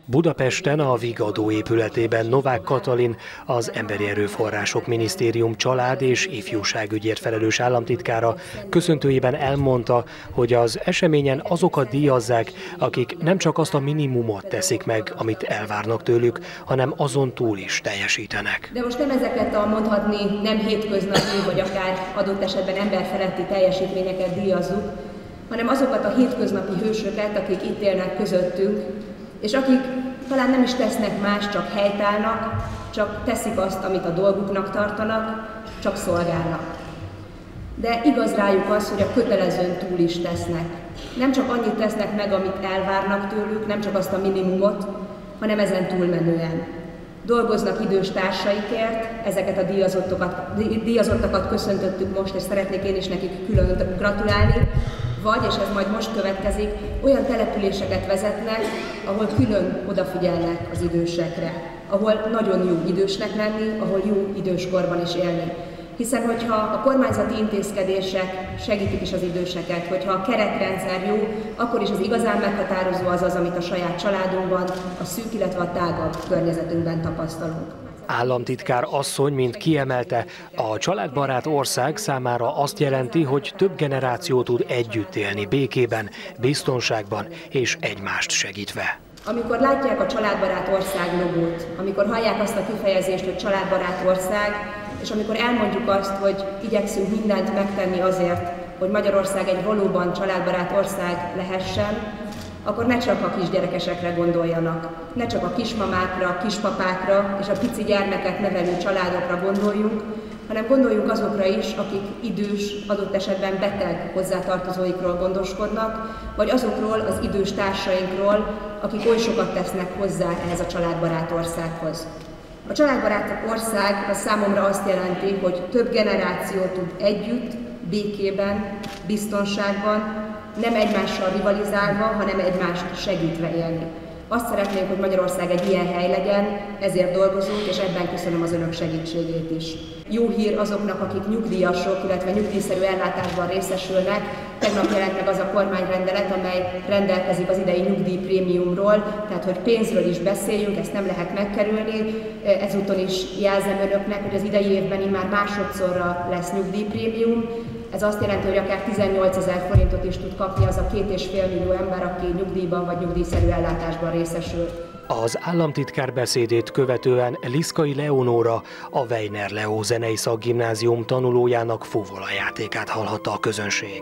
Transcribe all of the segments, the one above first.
Budapesten a Vigadó épületében Novák Katalin, az Emberi Erőforrások Minisztérium család- és ifjúságügyért felelős államtitkára köszöntőjében elmondta, hogy az eseményen azokat díjazzák, akik nem csak azt a minimumot teszik meg, amit elvárnak tőlük, hanem azon túl is teljesítenek. De most nem ezeket a mondhatni nem hétköznapi, vagy akár adott esetben emberfeletti teljesítményeket díjazzuk, hanem azokat a hétköznapi hősöket, akik itt élnek közöttünk, és akik talán nem is tesznek más, csak helytállnak, csak teszik azt, amit a dolguknak tartanak, csak szolgálnak. De igaz rájuk az, hogy a kötelezőn túl is tesznek. Nem csak annyit tesznek meg, amit elvárnak tőlük, nem csak azt a minimumot, hanem ezen túlmenően. Dolgoznak idős társaikért, ezeket a díjazottakat köszöntöttük most, és szeretnék én is nekik külön gratulálni, vagy, és ez majd most következik, olyan településeket vezetnek, ahol külön odafigyelnek az idősekre, ahol nagyon jó idősnek lenni, ahol jó időskorban is élni. Hiszen, hogyha a kormányzati intézkedések segítik is az időseket, hogyha a keretrendszer jó, akkor is az igazán meghatározó az, amit a saját családunkban, a szűk, illetve a tágabb környezetünkben tapasztalunk. Államtitkár asszony, mint kiemelte, a családbarát ország számára azt jelenti, hogy több generáció tud együtt élni békében, biztonságban és egymást segítve. Amikor látják a családbarát ország logót, amikor hallják azt a kifejezést, hogy családbarát ország, és amikor elmondjuk azt, hogy igyekszünk mindent megtenni azért, hogy Magyarország egy valóban családbarát ország lehessen, akkor ne csak a kisgyerekesekre gondoljanak, ne csak a kismamákra, kispapákra és a pici gyermeket nevelő családokra gondoljunk, hanem gondoljunk azokra is, akik idős, adott esetben beteg hozzátartozóikról gondoskodnak, vagy azokról az idős társainkról, akik oly sokat tesznek hozzá ehhez a családbarát országhoz. A családbarát ország az számomra azt jelenti, hogy több generáció tud együtt, békében, biztonságban, nem egymással rivalizálva, hanem egymást segítve élni. Azt szeretnénk, hogy Magyarország egy ilyen hely legyen, ezért dolgozunk, és ebben köszönöm az önök segítségét is. Jó hír azoknak, akik nyugdíjasok, illetve nyugdíjszerű ellátásban részesülnek. Tegnap jelent meg az a kormányrendelet, amely rendelkezik az idei nyugdíjprémiumról, tehát hogy pénzről is beszéljünk, ezt nem lehet megkerülni. Ezúton is jelzem önöknek, hogy az idei évben immár másodszorra lesz nyugdíjprémium. Ez azt jelenti, hogy akár 18 000 forintot is tud kapni az a 2,5 millió ember, aki nyugdíjban vagy nyugdíjszerű ellátásban részesül. Az államtitkár beszédét követően Liszkai Leonóra, a Weiner Leó zenei szakgimnázium tanulójának fúvolajátékát hallhatta a közönség.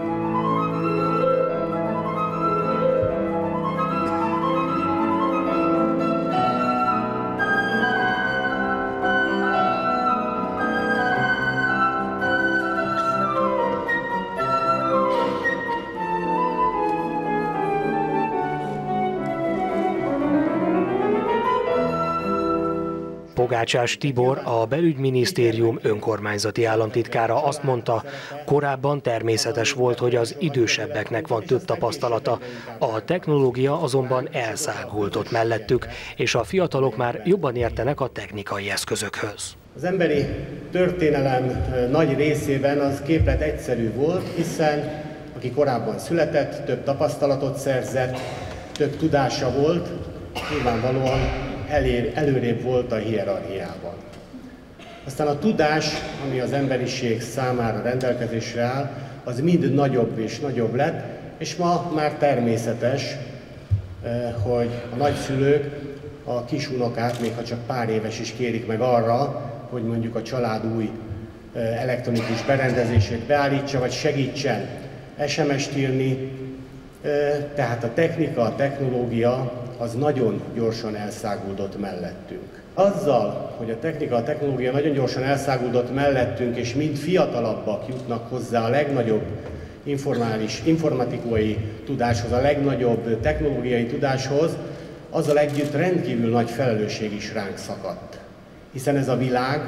Pogácsás Tibor, a Belügyminisztérium önkormányzati államtitkára azt mondta, korábban természetes volt, hogy az idősebbeknek van több tapasztalata, a technológia azonban elszágultott mellettük, és a fiatalok már jobban értenek a technikai eszközökhöz. Az emberi történelem nagy részében az képlet egyszerű volt, hiszen aki korábban született, több tapasztalatot szerzett, több tudása volt, nyilvánvalóan előrébb volt a hierarchiában. Aztán a tudás, ami az emberiség számára rendelkezésre áll, az mind nagyobb és nagyobb lett, és ma már természetes, hogy a nagyszülők a kisunokát, még ha csak pár éves is kérik meg arra, hogy mondjuk a család új elektronikus berendezését beállítsa, vagy segítsen SMS-t írni. Tehát a technika, a technológia az nagyon gyorsan elszáguldott mellettünk. Azzal, hogy a technika, a technológia nagyon gyorsan elszáguldott mellettünk, és mind fiatalabbak jutnak hozzá a legnagyobb informatikai tudáshoz, a legnagyobb technológiai tudáshoz, azzal együtt rendkívül nagy felelősség is ránk szakadt. Hiszen ez a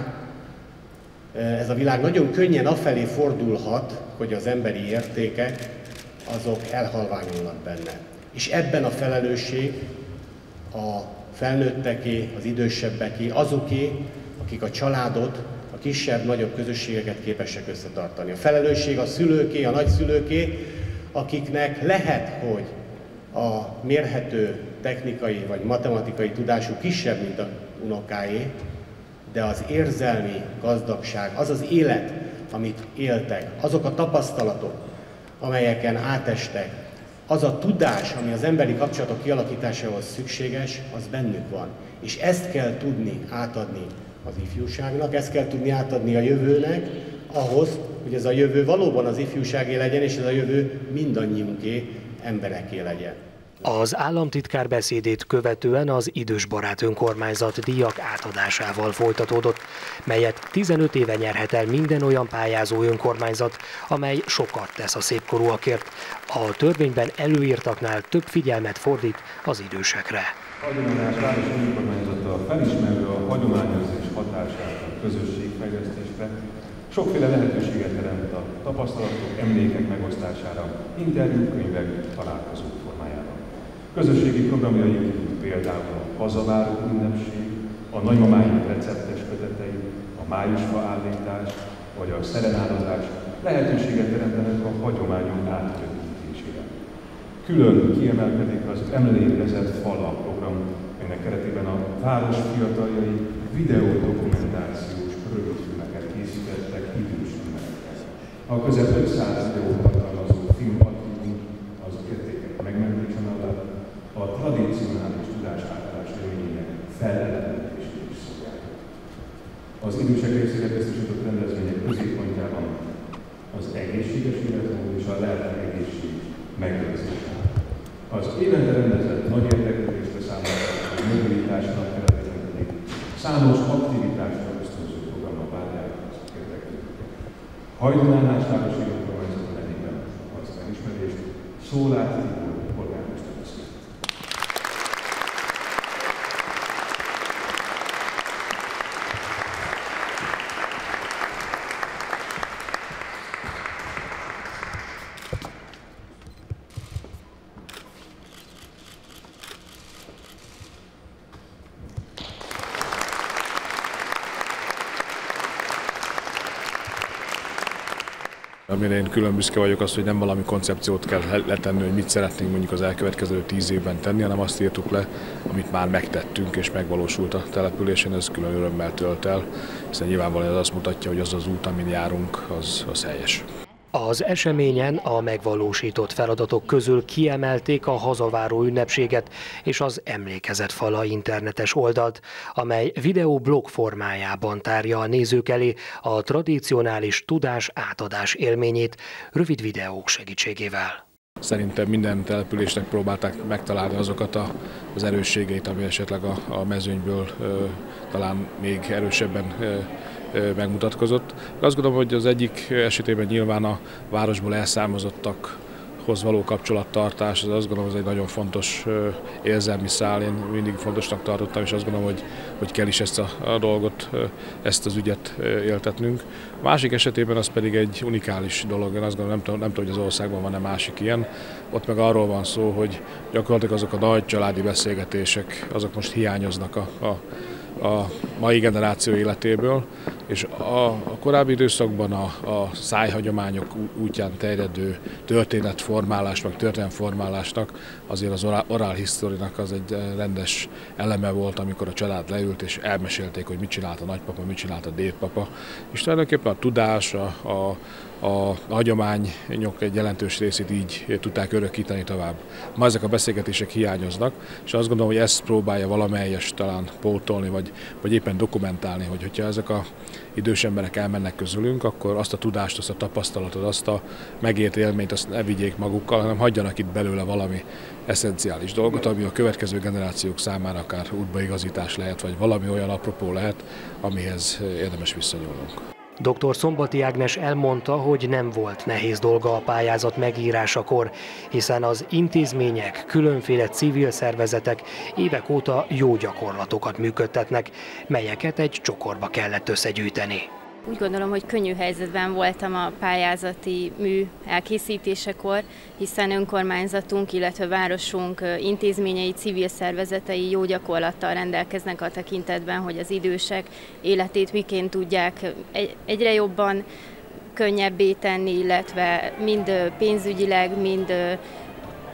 világ nagyon könnyen afelé fordulhat, hogy az emberi értékek azok elhalványulnak benne. És ebben a felelősség a felnőtteké, az idősebbeké, azoké, akik a családot, a kisebb-nagyobb közösségeket képesek összetartani. A felelősség a szülőké, a nagyszülőké, akiknek lehet, hogy a mérhető technikai vagy matematikai tudású kisebb, mint a unokáé, de az érzelmi gazdagság, az az élet, amit éltek, azok a tapasztalatok, amelyeken átestek, az a tudás, ami az emberi kapcsolatok kialakításához szükséges, az bennük van. És ezt kell tudni átadni az ifjúságnak, ezt kell tudni átadni a jövőnek, ahhoz, hogy ez a jövő valóban az ifjúságé legyen, és ez a jövő mindannyiunké, embereké legyen. Az államtitkár beszédét követően az Idősbarát önkormányzat díjak átadásával folytatódott, melyet 15 éve nyerhet el minden olyan pályázó önkormányzat, amely sokat tesz a szépkorúakért. A törvényben előírtaknál több figyelmet fordít az idősekre. Hagyományos városi önkormányzata felismerve a hagyományozás hatását a közösségfejlesztésre, sokféle lehetőséget teremt a tapasztalatok, emlékek megosztására, interjúkönyvek, találkozók formájában. Közösségi programjaik, például a hazaváró ünnepség, a nagymamáink receptes kötetei, a májusfa állítás vagy a szerenádozás lehetőséget teremtenek a hagyományok átörökítésére. Külön kiemelkedik az Emlékezett Fala program, ennek keretében a város fiataljai videódokumentációs rövidfilmeket készítettek idős emberekkel. A közel 500 videót tartalmazó filmarchívum az értékek megmentése mellett a tradicionális tudásátadás élményének felelevenítésére is szolgálhat. Az idősek részére biztosított rendezvények középpontjában az egészséges életmód és a lelki egészség megőrzése. Az évente rendezett nagy érdeklődésre számolható mobilitásnak keretében pedig számos aktivitásra ösztönző programra várják az érdeklődőket. Hajdunánás városi önkormányzat nevében az elismerést Szólár Tibor polgármester beszélt. Amire én külön büszke vagyok az, hogy nem valami koncepciót kell letenni, hogy mit szeretnénk mondjuk az elkövetkező 10 évben tenni, hanem azt írtuk le, amit már megtettünk és megvalósult a településen, ez külön örömmel tölt el, hiszen nyilvánvalóan ez azt mutatja, hogy az az út, amin járunk, az helyes. Az eseményen a megvalósított feladatok közül kiemelték a hazaváró ünnepséget és az Emlékezett Fala internetes oldalt, amely videoblog formájában tárja a nézők elé a tradicionális tudás átadás élményét rövid videók segítségével. Szerintem minden településnek próbálták megtalálni azokat az erősségeit, ami esetleg a mezőnyből talán még erősebben megmutatkozott. Azt gondolom, hogy az egyik esetében nyilván a városból elszármazottakhoz való kapcsolattartás, az azt gondolom, hogy ez egy nagyon fontos érzelmi szál, én mindig fontosnak tartottam, és azt gondolom, hogy kell is ezt a dolgot, ezt az ügyet éltetnünk. A másik esetében az pedig egy unikális dolog, én azt gondolom, nem tudom, hogy az országban van-e másik ilyen. Ott meg arról van szó, hogy gyakorlatilag azok a nagy családi beszélgetések, azok most hiányoznak a mai generáció életéből, és a korábbi időszakban a szájhagyományok útján terjedő történetformálás, meg történetformálásnak azért az oral historynak az egy rendes eleme volt, amikor a család leült és elmesélték, hogy mit csinált a nagypapa, mit csinált a dédpapa, és tulajdonképpen a tudás, a hagyományok egy jelentős részét így tudták örökíteni tovább. Ma ezek a beszélgetések hiányoznak, és azt gondolom, hogy ezt próbálja valamelyest talán pótolni, vagy éppen dokumentálni, hogyha ezek a idős emberek elmennek közülünk, akkor azt a tudást, azt a tapasztalatot, azt a megért élményt, azt ne vigyék magukkal, hanem hagyjanak itt belőle valami eszenciális dolgot, ami a következő generációk számára akár útbaigazítás lehet, vagy valami olyan apropó lehet, amihez érdemes visszanyúlnunk. Dr. Szombati Ágnes elmondta, hogy nem volt nehéz dolga a pályázat megírásakor, hiszen az intézmények, különféle civil szervezetek évek óta jó gyakorlatokat működtetnek, melyeket egy csokorba kellett összegyűjteni. Úgy gondolom, hogy könnyű helyzetben voltam a pályázati mű elkészítésekor, hiszen önkormányzatunk, illetve városunk intézményei, civil szervezetei jó gyakorlattal rendelkeznek a tekintetben, hogy az idősek életét miként tudják egyre jobban könnyebbé tenni, illetve mind pénzügyileg, mind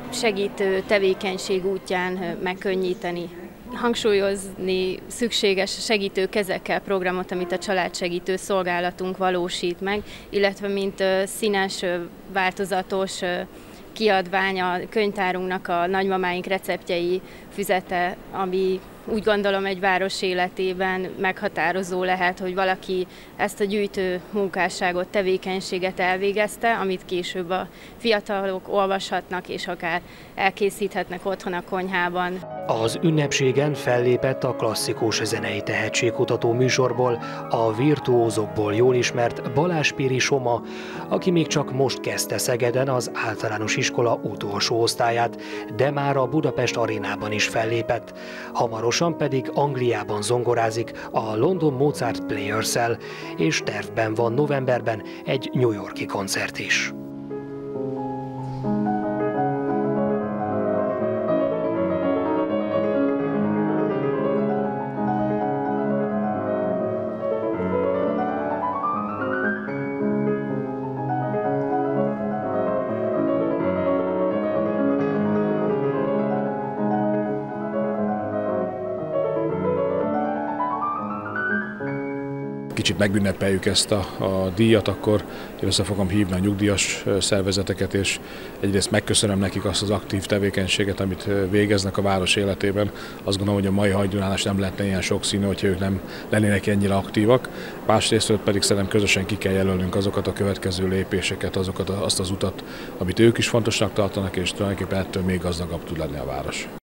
segítő tevékenység útján megkönnyíteni. Hangsúlyozni szükséges segítő kezekkel programot, amit a családsegítő szolgálatunk valósít meg, illetve mint színes, változatos kiadvány a könyvtárunknak a nagymamáink receptjei füzete, ami úgy gondolom egy város életében meghatározó lehet, hogy valaki ezt a gyűjtő munkásságot, tevékenységet elvégezte, amit később a fiatalok olvashatnak és akár elkészíthetnek otthon a konyhában. Az ünnepségen fellépett a klasszikus zenei tehetségkutató műsorból, a virtuózokból jól ismert Balázs Piri Soma, aki még csak most kezdte Szegeden az általános iskola utolsó osztályát, de már a Budapest Arénában is fellépett. Hamarosan pedig Angliában zongorázik a London Mozart Players-szel, és tervben van novemberben egy New York-i koncert is. Kicsit megünnepeljük ezt a díjat, akkor össze fogom hívni a nyugdíjas szervezeteket, és egyrészt megköszönöm nekik azt az aktív tevékenységet, amit végeznek a város életében. Azt gondolom, hogy a mai hagyományos nem lehetne ilyen sokszínű, hogyha ők nem lennének ennyire aktívak. Másrésztről pedig szerintem közösen ki kell jelölnünk azokat a következő lépéseket, azt az utat, amit ők is fontosnak tartanak, és tulajdonképpen ettől még gazdagabb tud lenni a város.